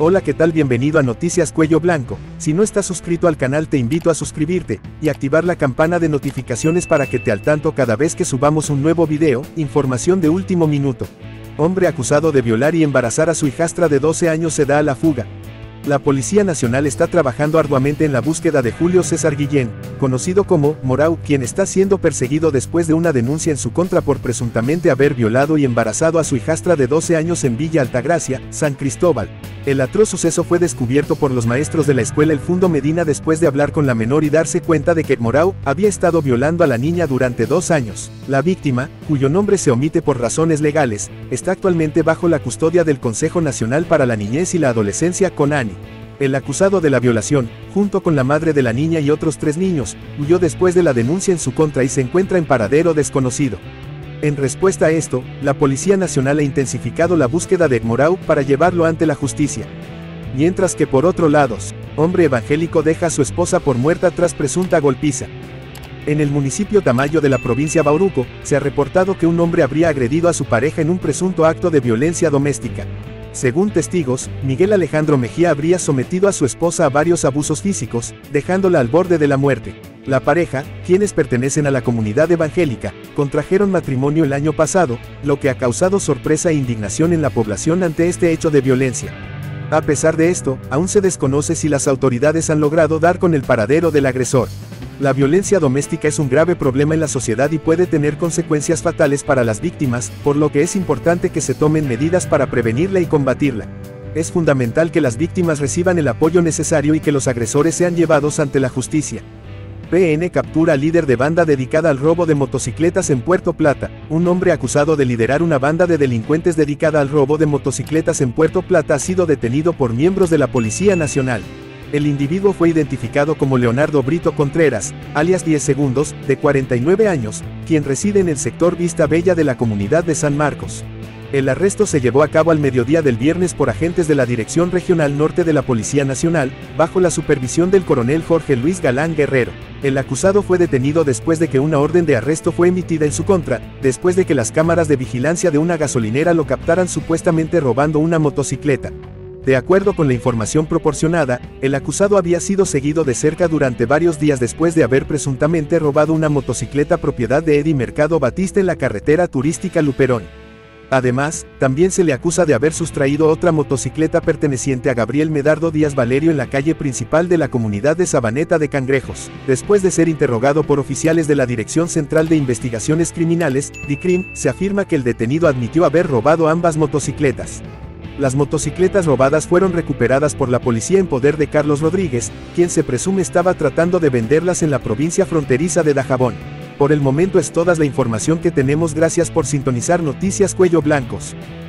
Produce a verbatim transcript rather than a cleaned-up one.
Hola, ¿qué tal? Bienvenido a Noticias Cuello Blanco. Si no estás suscrito al canal, te invito a suscribirte y activar la campana de notificaciones para que te al tanto cada vez que subamos un nuevo video. Información de último minuto. Hombre acusado de violar y embarazar a su hijastra de doce años se da a la fuga. La Policía Nacional está trabajando arduamente en la búsqueda de Julio César Guillén, conocido como Morau, quien está siendo perseguido después de una denuncia en su contra por presuntamente haber violado y embarazado a su hijastra de doce años en Villa Altagracia, San Cristóbal. El atroz suceso fue descubierto por los maestros de la escuela El Fundo Medina después de hablar con la menor y darse cuenta de que Morau había estado violando a la niña durante dos años. La víctima, cuyo nombre se omite por razones legales, está actualmente bajo la custodia del Consejo Nacional para la Niñez y la Adolescencia CONANI. El acusado de la violación, junto con la madre de la niña y otros tres niños, huyó después de la denuncia en su contra y se encuentra en paradero desconocido. En respuesta a esto, la Policía Nacional ha intensificado la búsqueda de Morau para llevarlo ante la justicia. Mientras que por otro lado, hombre evangélico deja a su esposa por muerta tras presunta golpiza. En el municipio Tamayo de la provincia Bauruco, se ha reportado que un hombre habría agredido a su pareja en un presunto acto de violencia doméstica. Según testigos, Miguel Alejandro Mejía habría sometido a su esposa a varios abusos físicos, dejándola al borde de la muerte. La pareja, quienes pertenecen a la comunidad evangélica, contrajeron matrimonio el año pasado, lo que ha causado sorpresa e indignación en la población ante este hecho de violencia. A pesar de esto, aún se desconoce si las autoridades han logrado dar con el paradero del agresor. La violencia doméstica es un grave problema en la sociedad y puede tener consecuencias fatales para las víctimas, por lo que es importante que se tomen medidas para prevenirla y combatirla. Es fundamental que las víctimas reciban el apoyo necesario y que los agresores sean llevados ante la justicia. P N captura al líder de banda dedicada al robo de motocicletas en Puerto Plata. Un hombre acusado de liderar una banda de delincuentes dedicada al robo de motocicletas en Puerto Plata ha sido detenido por miembros de la Policía Nacional. El individuo fue identificado como Leonardo Brito Contreras, alias diez segundos, de cuarenta y nueve años, quien reside en el sector Vista Bella de la comunidad de San Marcos. El arresto se llevó a cabo al mediodía del viernes por agentes de la Dirección Regional Norte de la Policía Nacional, bajo la supervisión del coronel Jorge Luis Galán Guerrero. El acusado fue detenido después de que una orden de arresto fue emitida en su contra, después de que las cámaras de vigilancia de una gasolinera lo captaran supuestamente robando una motocicleta. De acuerdo con la información proporcionada, el acusado había sido seguido de cerca durante varios días después de haber presuntamente robado una motocicleta propiedad de Eddie Mercado Batista en la carretera turística Luperón. Además, también se le acusa de haber sustraído otra motocicleta perteneciente a Gabriel Medardo Díaz Valerio en la calle principal de la comunidad de Sabaneta de Cangrejos. Después de ser interrogado por oficiales de la Dirección Central de Investigaciones Criminales, DICRIM, se afirma que el detenido admitió haber robado ambas motocicletas. Las motocicletas robadas fueron recuperadas por la policía en poder de Carlos Rodríguez, quien se presume estaba tratando de venderlas en la provincia fronteriza de Dajabón. Por el momento es toda la información que tenemos. Gracias por sintonizar Noticias Cuello Blancos.